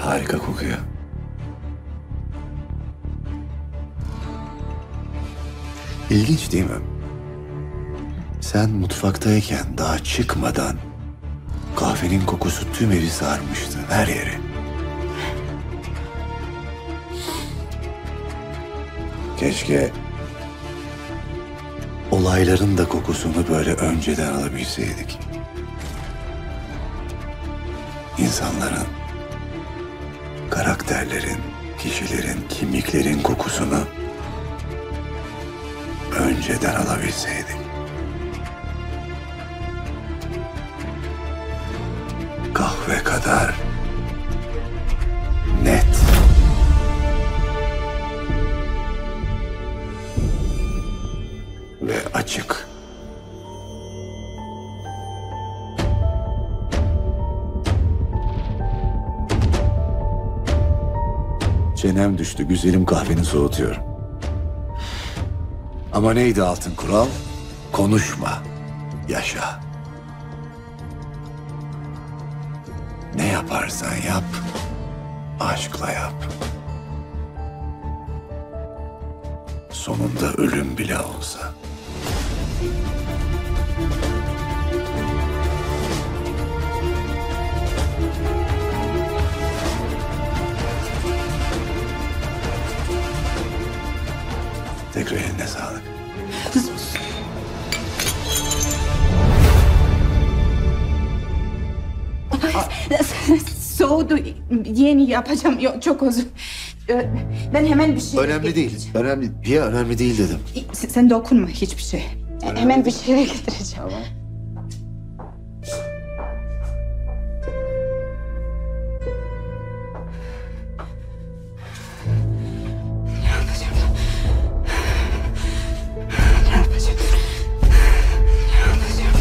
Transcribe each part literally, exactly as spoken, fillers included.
Harika kokuyor. İlginç değil mi? Sen mutfaktayken daha çıkmadan kahvenin kokusu tüm evi sarmıştı, her yeri. Keşke olayların da kokusunu böyle önceden alabilseydik. İnsanların, karakterlerin, kişilerin, kimliklerin kokusunu önceden alabilseydik. Kahve kadar net. Ve açık. Çenem düştü, güzelim kahveni soğutuyorum. Ama neydi altın kural? Konuşma, yaşa. Ne yaparsan yap, aşkla yap. Sonunda ölüm bile olsa. Tekrar eline sağlık. Soğudu. Yeni yapacağım. Yok, çok özür. Ee, Ben hemen bir şey... Önemli değil, önemli. Ya önemli değil dedim. Sen, sen dokunma hiçbir şey. Önemli Hemen bir değil. şey getireceğim. Tamam. Ne yapacağım? Ne yapacağım? Ne yapacağım?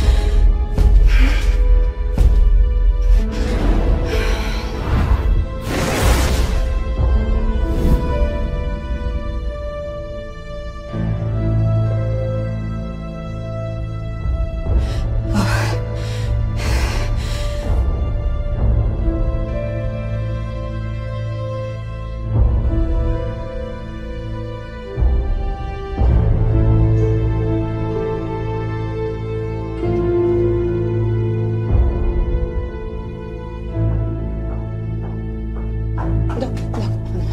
Dok, dok.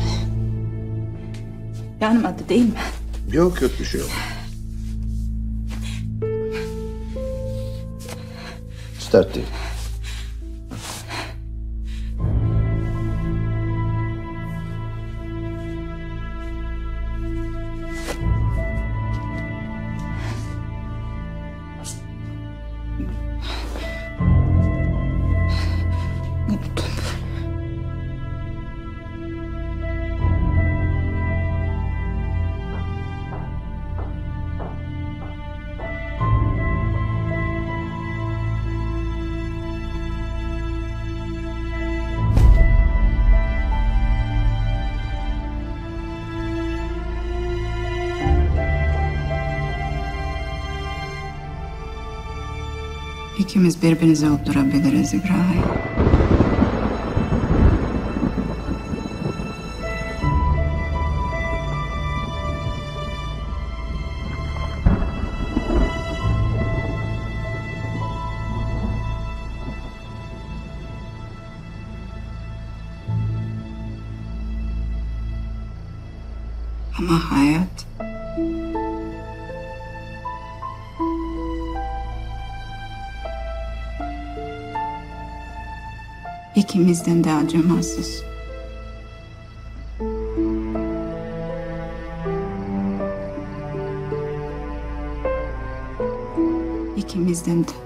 Yanmadı değil mi? Yok yok bir şey yok. Start değil. İkimiz birbirimizi öldürebiliriz İbrahim. Ama hayat ikimizden de acımasız. İkimizden de.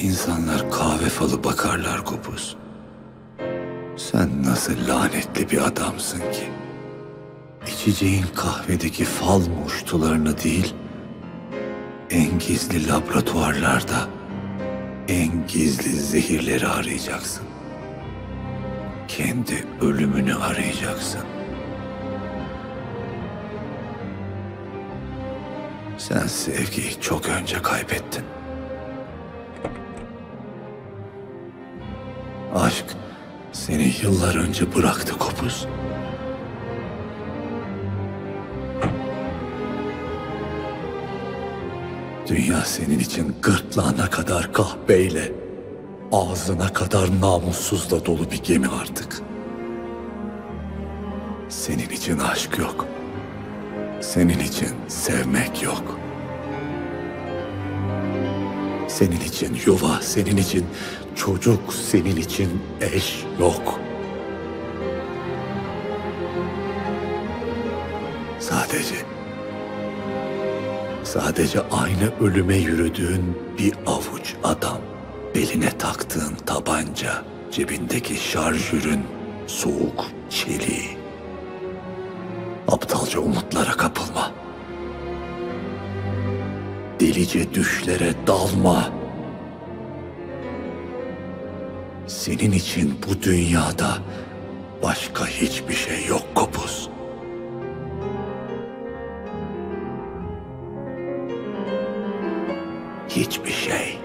İnsanlar kahve falı bakarlar Kopuz. Sen nasıl lanetli bir adamsın ki? İçeceğin kahvedeki fal muştularını değil, en gizli laboratuvarlarda en gizli zehirleri arayacaksın. Kendi ölümünü arayacaksın. Sen sevgiyi çok önce kaybettin. Aşk seni yıllar önce bıraktı Kopuz. Dünya senin için gırtlağına kadar kahveyle, ağzına kadar namussuzla dolu bir gemi artık. Senin için aşk yok. Senin için sevmek yok. Senin için yuva, senin için çocuk, senin için eş yok. Sadece, sadece aynı ölüme yürüdüğün bir avuç adam, beline taktığın tabanca, cebindeki şarjörün soğuk çeliği. Aptalca umutlara kapılma. Delice düşlere dalma. Senin için bu dünyada başka hiçbir şey yok Kopuz. Hiçbir şey.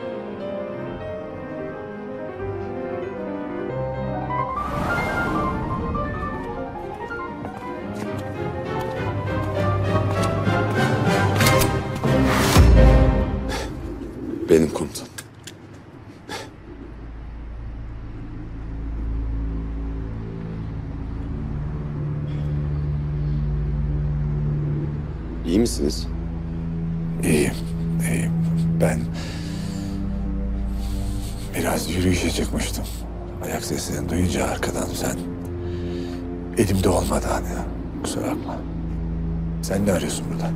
Benim komutan. İyi misiniz? İyiyim, iyiyim. Ben biraz yürüyüşe çıkmıştım. Ayak seslerini duyunca arkadan sen elimde olmadan ya. Kusura bakma. Sen ne arıyorsun burada?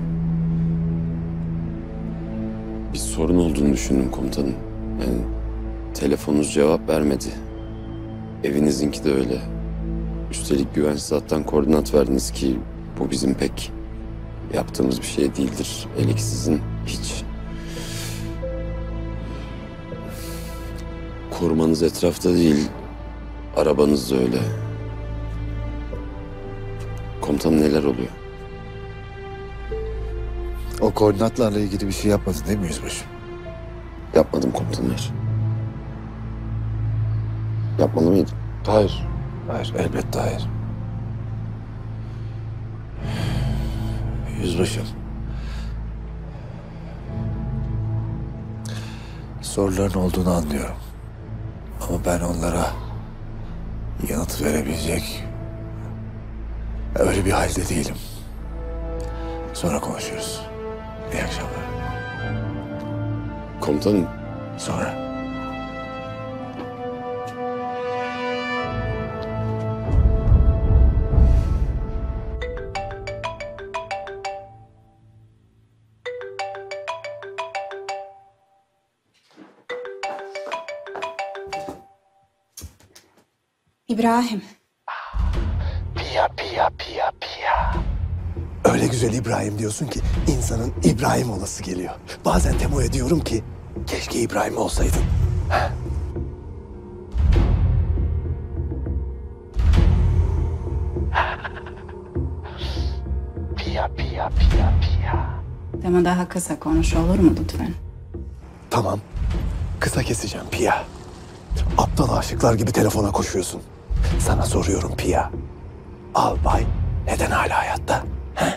Bir sorun olduğunu düşündüm komutanım. Yani telefonunuz cevap vermedi. Evinizinki de öyle. Üstelik güvensiz hattan koordinat verdiniz ki bu bizim pek yaptığımız bir şey değildir. Hele ki sizin hiç. Korumanız etrafta değil, arabanız da öyle. Komutanım neler oluyor? O koordinatlarla ilgili bir şey yapmadın değil mi yüzbaşım? Yapmadım komutanlar. Yapmalı mıydım? Hayır. Hayır, elbette hayır. Yüzbaşım. Soruların olduğunu anlıyorum. Ama ben onlara yanıt verebilecek öyle bir halde değilim. Sonra konuşuruz. İyi akşamlar. Komutanım. Sonra. İbrahim. Pia, pia, pia, pia. Öyle güzel İbrahim diyorsun ki insanın İbrahim olası geliyor. Bazen Temo'ya diyorum ki keşke İbrahim olsaydın. Ha? Pia, pia, pia, pia. Ama daha kısa konuş olur mu lütfen? Tamam. Kısa keseceğim Pia. Aptal aşıklar gibi telefona koşuyorsun. Sana soruyorum Pia. Albay neden hala hayatta? He?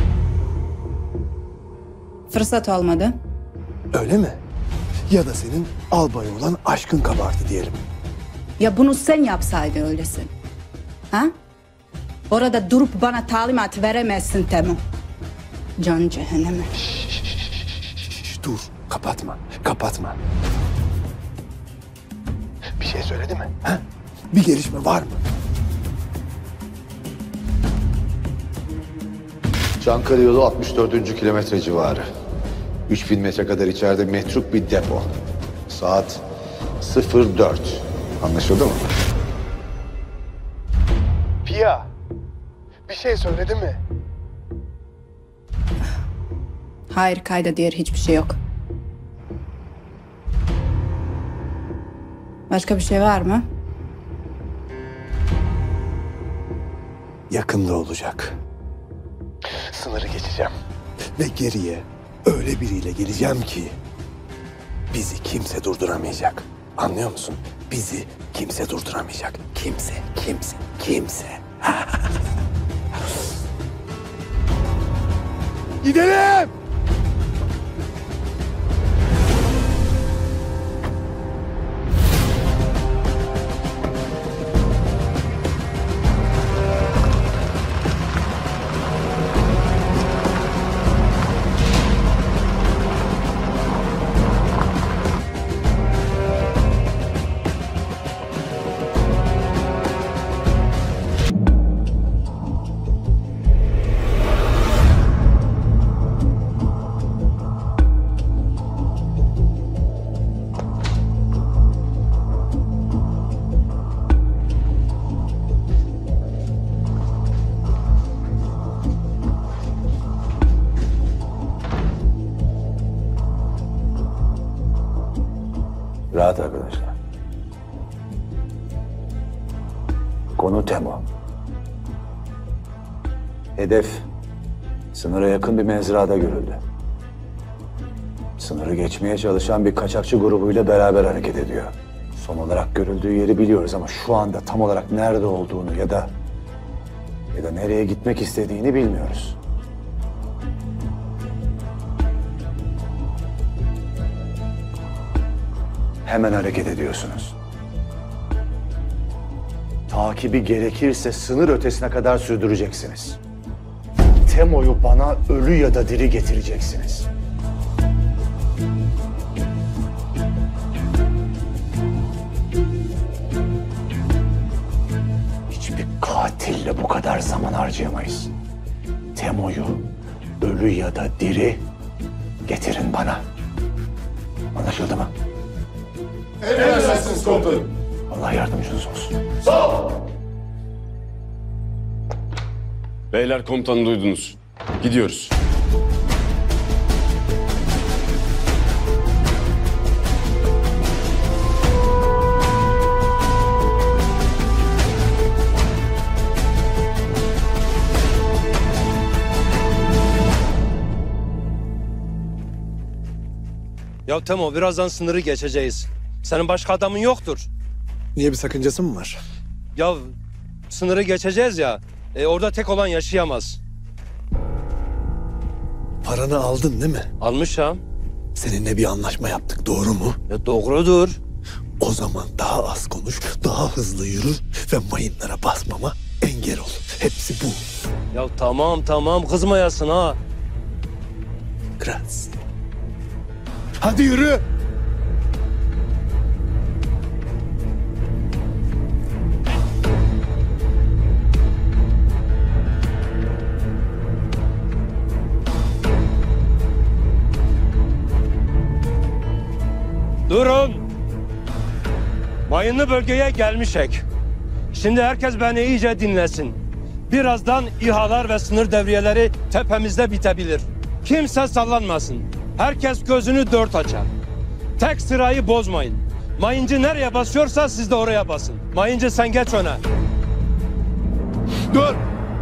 Fırsat olmadı. Öyle mi? Ya da senin albay olan aşkın kabardı diyelim. Ya bunu sen yapsaydın öylesin. Ha? Orada durup bana talimat veremezsin Temu. Can cehenneme. Şş, dur, kapatma, kapatma. Bir şey söyledi mi? Ha? Bir gelişme var mı? Çankırı yolu altmış dördüncü kilometre civarı. üç bin metre kadar içeride metruk bir depo. Saat sıfır dört. Anlaşıldı mı? Pia, bir şey söyledi mi? Hayır, kayda değer hiçbir şey yok. Başka bir şey var mı? Yakında olacak. Sınırı geçeceğim. Ve geriye öyle biriyle geleceğim ki bizi kimse durduramayacak. Anlıyor musun? Bizi kimse durduramayacak. Kimse, kimse, kimse. Gidelim! Rahat arkadaşlar. Konu Temo. Hedef sınıra yakın bir mezrada görüldü. Sınırı geçmeye çalışan bir kaçakçı grubuyla beraber hareket ediyor. Son olarak görüldüğü yeri biliyoruz ama şu anda tam olarak nerede olduğunu ya da ya da nereye gitmek istediğini bilmiyoruz. Hemen hareket ediyorsunuz. Takibi gerekirse sınır ötesine kadar sürdüreceksiniz. Temo'yu bana ölü ya da diri getireceksiniz. Hiçbir katille bu kadar zaman harcayamayız. Temo'yu ölü ya da diri getirin bana. Anlaşıldı mı? Emredersiniz komutanım. Allah yardımcınız olsun. Beyler, komutanı duydunuz. Gidiyoruz. Ya Temo, birazdan sınırı geçeceğiz. Senin başka adamın yoktur. Niye, bir sakıncası mı var? Ya sınırı geçeceğiz ya, e, orada tek olan yaşayamaz. Paranı aldın değil mi? Almışam. Seninle bir anlaşma yaptık, doğru mu? Ya doğrudur. O zaman daha az konuş, daha hızlı yürü ve mayınlara basmama engel ol. Hepsi bu. Ya tamam tamam, kızmayasın ha. Grazie. Hadi yürü. Durun. Mayınlı bölgeye gelmişek. Şimdi herkes beni iyice dinlesin. Birazdan İHA'lar ve sınır devriyeleri tepemizde bitebilir. Kimse sallanmasın. Herkes gözünü dört açar. Tek sırayı bozmayın. Mayıncı nereye basıyorsa siz de oraya basın. Mayıncı sen geç öne. Dur.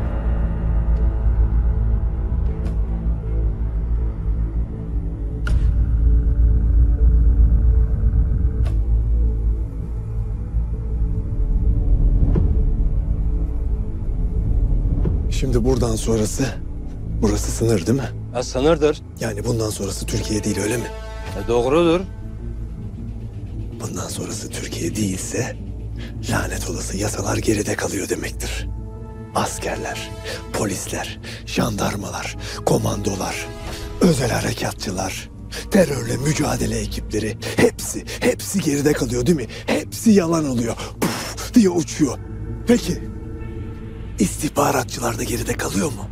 Şimdi buradan sonrası, burası sınır değil mi? Ya sınırdır. Yani bundan sonrası Türkiye değil, öyle mi? E doğrudur. Bundan sonrası Türkiye değilse lanet olası yasalar geride kalıyor demektir. Askerler, polisler, jandarmalar, komandolar, özel harekatçılar, terörle mücadele ekipleri hepsi, hepsi geride kalıyor değil mi? Hepsi yalan oluyor. Puf diye uçuyor. Peki istihbaratçılar da geride kalıyor mu?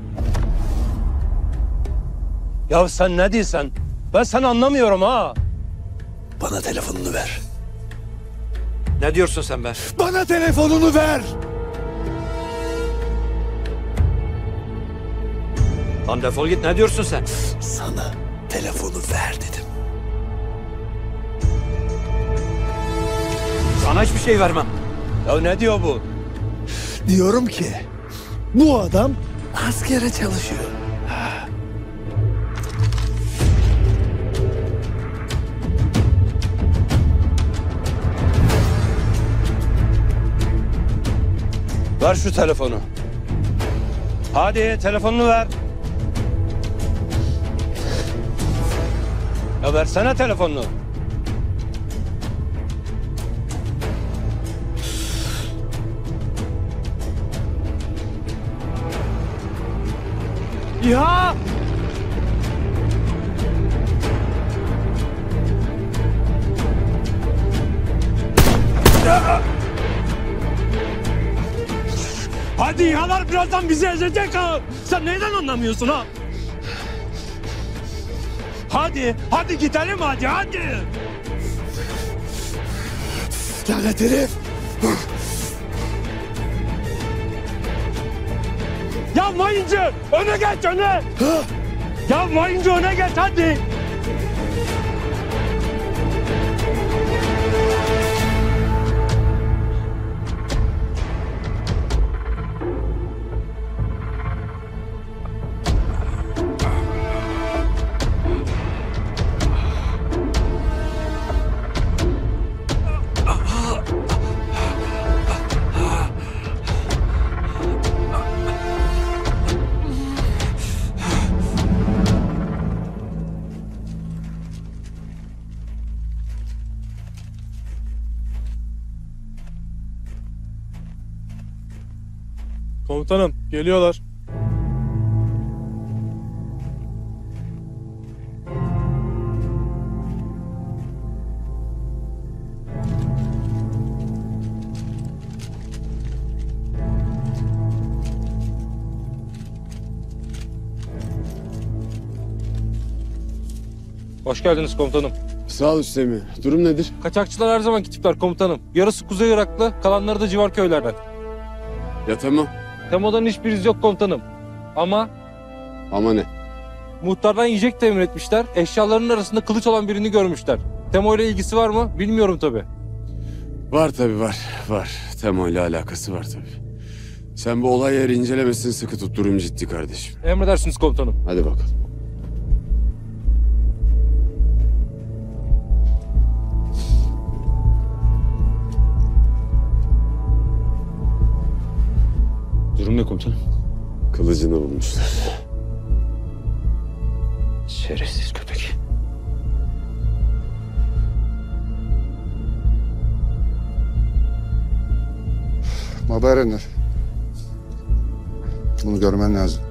Ya sen ne diyorsun? Ben seni anlamıyorum ha. Bana telefonunu ver. Ne diyorsun sen be? Bana telefonunu ver. Lan defol git, ne diyorsun sen? Sana telefonu ver dedim. Sana hiçbir şey vermem. Ya ne diyor bu? Diyorum ki bu adam askere çalışıyor. Ver şu telefonu. Hadi telefonunu ver. Ya versene telefonunu. Ya! Hadi İHA'lar birazdan bizi ezecek ha. Sen neyden anlamıyorsun ha? Hadi, hadi gidelim hadi, hadi. Lanet herif. Ya mayıncı, öne geç öne. Ya mayıncı öne geç hadi. Komutanım, geliyorlar. Hoş geldiniz komutanım. Sağ ol Üstemi. Durum nedir? Kaçakçılar her zamanki tipler komutanım. Yarısı Kuzey Iraklı, kalanları da civar köylerden. Ya tamam. Temo'dan hiçbir iz yok komutanım. Ama Ama ne? muhtardan yiyecek temin etmişler. Eşyalarının arasında kılıç olan birini görmüşler. Temo ile ilgisi var mı? Bilmiyorum tabii. Var tabii var. Var. Temo ile alakası var tabii. Sen bu olay yeri incelemesini sıkı tut. Durum ciddi kardeşim. Emredersiniz komutanım. Hadi bakalım. Durum ne komutanım? Kılıcını bulmuşlar. Şerefsiz köpek. Baba Erenler. Bunu görmen lazım.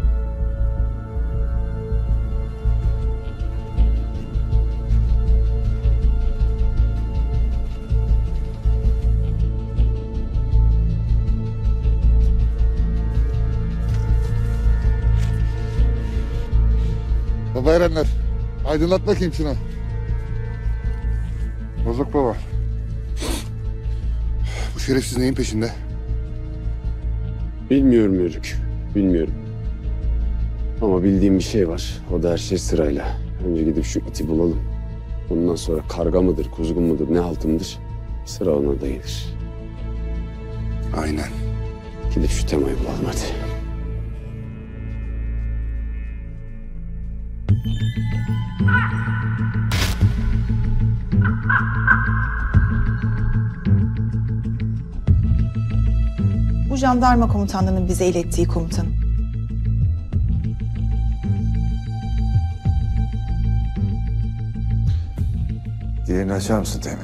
Baba Erenler. Aydınlat bakayım şunu. Bozuk baba. Bu şerefsiz neyin peşinde? Bilmiyorum Yörük. Bilmiyorum. Ama bildiğim bir şey var. O da her şey sırayla. Önce gidip şu iti bulalım. Ondan sonra karga mıdır, kuzgun mudur, ne altındır? Sıra ona da gelir. Aynen. Gidip şu Temo'yu bulalım hadi. Bu jandarma komutanlığının bize ilettiği komutanım. Diğerini açar mısın Teğmen?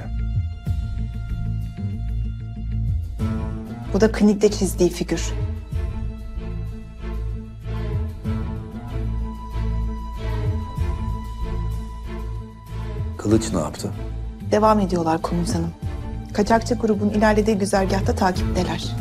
Bu da klinikte çizdiği figür. Kılıç ne yaptı? Devam ediyorlar komutanım. Kaçakçı grubun ilerlediği güzergahta takipteler.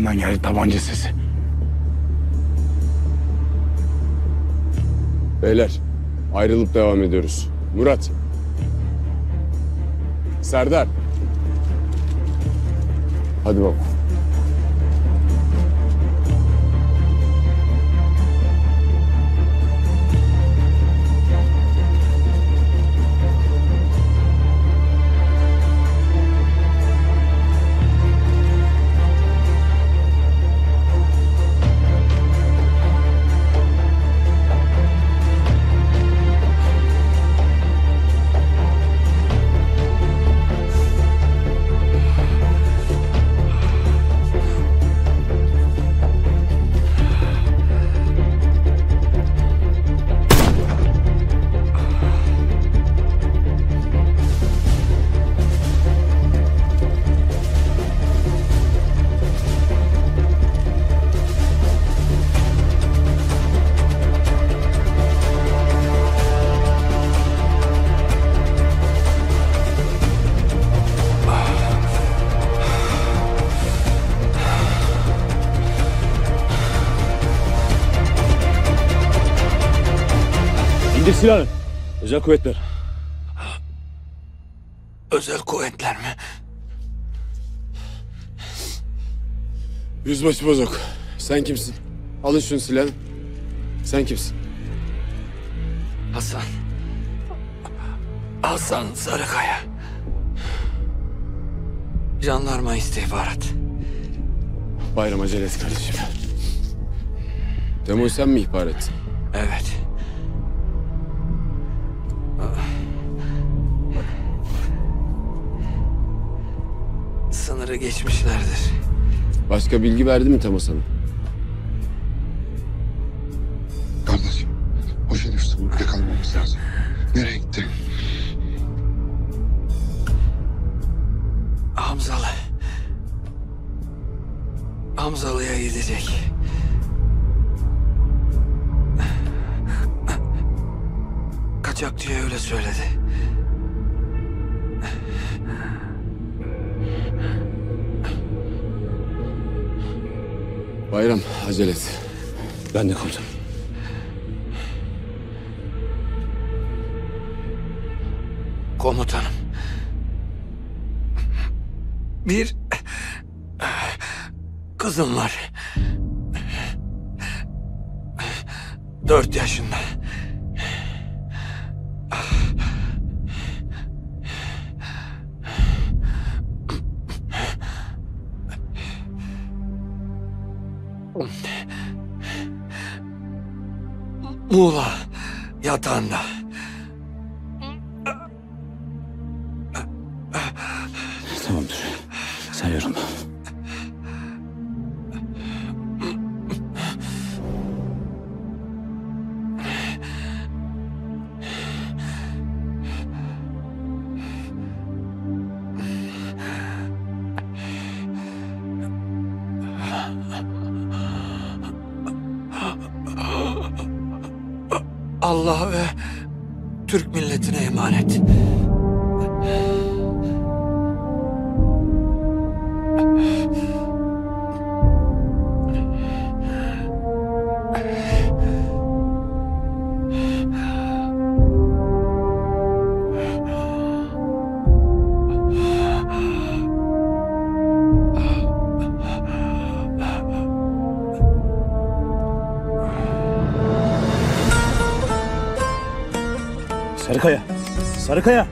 tarafından geldi tabanca sesi. Beyler, ayrılıp devam ediyoruz. Murat. Serdar. Hadi baba. İndir silahını. Özel kuvvetler. Özel kuvvetler mi? Yüzbaşı Bozok. Sen kimsin? Alın şunu silahını. Sen kimsin? Hasan. Hasan Sarıkaya. Jandarma istihbarat. Bayram acele et kardeşim. Temo'yu sen mi ihbar ettin? Evet. Sınırı geçmişlerdir. Başka bilgi verdi mi Temo sana? Kardeşim, o şerefsiz burada kalmamız lazım. Nereye gitti? Hamzalı. Hamzalı'ya gidecek. Kaçak diye öyle söyledi. Bayram acele et. Ben de komutanım. Komutanım. Bir kızım var. Dört yaşında. Muğla yatağında. Tamamdır. Sen yorulma. Allah ve Türk milletine emanet. Sarıkaya. Sarıkaya.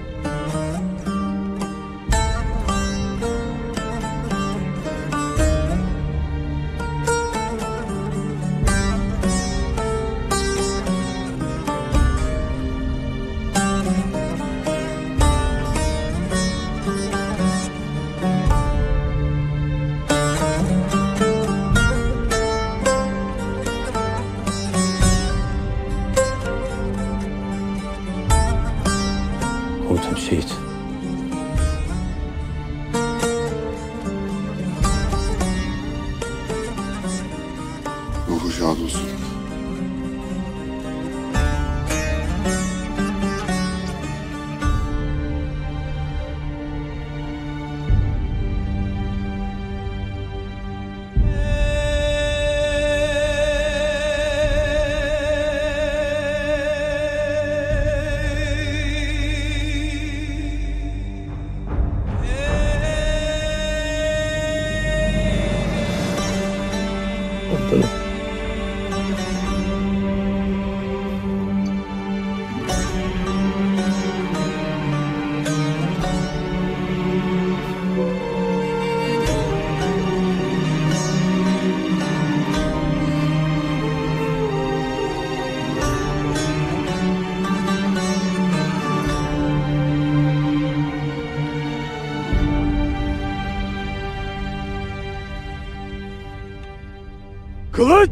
Komutanım şehit. Ruhu şad olsun. Kılıç!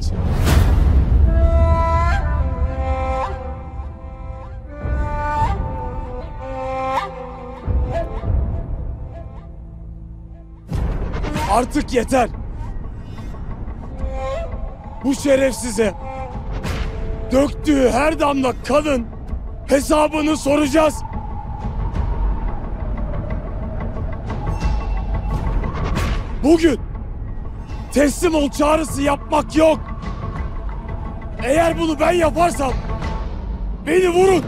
Artık yeter. Bu şerefsize döktüğü her damla kanın hesabını soracağız. Bugün teslim ol çağrısı yapmak yok. Eğer bunu ben yaparsam beni vurun.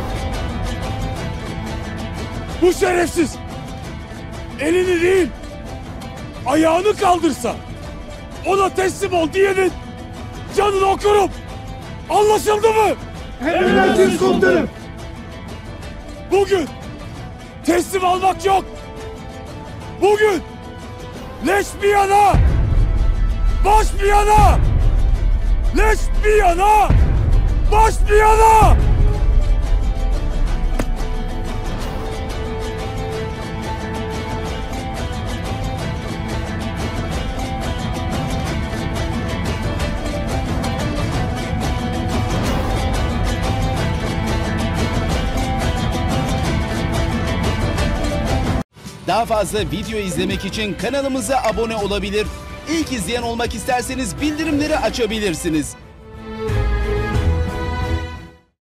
Bu şerefsiz elini değil ayağını kaldırsa ona teslim ol diyenin canını okurum. Anlaşıldı mı? Emredersiniz komutanım. Bugün teslim almak yok. Bugün leş bir yana, baş bir yana, leş bir yana, baş bir yana. Daha fazla video izlemek için kanalımıza abone olabilir. İlk izleyen olmak isterseniz bildirimleri açabilirsiniz.